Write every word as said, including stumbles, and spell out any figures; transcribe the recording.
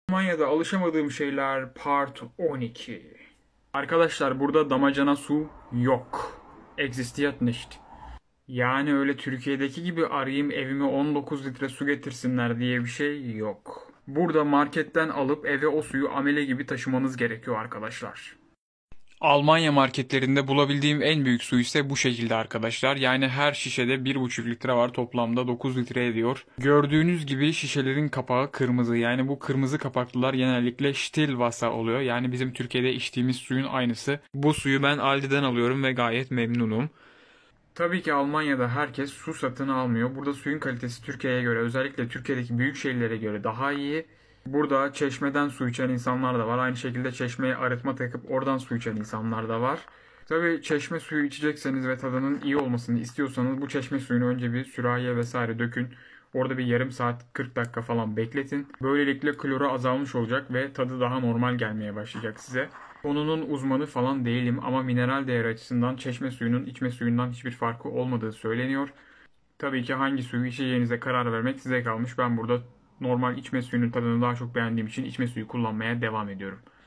Almanya'da alışamadığım şeyler Part on iki. Arkadaşlar burada damacana su yok. Existiert nicht. Yani öyle Türkiye'deki gibi arayayım evime on dokuz litre su getirsinler diye bir şey yok. Burada marketten alıp eve o suyu amele gibi taşımanız gerekiyor arkadaşlar. Almanya marketlerinde bulabildiğim en büyük su ise bu şekilde arkadaşlar. Yani her şişede bir buçuk litre var, toplamda dokuz litre ediyor. Gördüğünüz gibi şişelerin kapağı kırmızı. Yani bu kırmızı kapaklılar genellikle Stillwasser oluyor. Yani bizim Türkiye'de içtiğimiz suyun aynısı. Bu suyu ben Aldi'den alıyorum ve gayet memnunum. Tabii ki Almanya'da herkes su satın almıyor. Burada suyun kalitesi Türkiye'ye göre, özellikle Türkiye'deki büyük şehirlere göre daha iyi. Burada çeşmeden su içen insanlar da var. Aynı şekilde çeşmeye arıtma takıp oradan su içen insanlar da var. Tabii çeşme suyu içecekseniz ve tadının iyi olmasını istiyorsanız bu çeşme suyunu önce bir sürahiye vesaire dökün. Orada bir yarım saat kırk dakika falan bekletin. Böylelikle kloru azalmış olacak ve tadı daha normal gelmeye başlayacak size. Konunun uzmanı falan değilim ama mineral değeri açısından çeşme suyunun içme suyundan hiçbir farkı olmadığı söyleniyor. Tabii ki hangi suyu içeceğinize karar vermek size kalmış. Ben burada normal içme suyunun tadını daha çok beğendiğim için içme suyu kullanmaya devam ediyorum.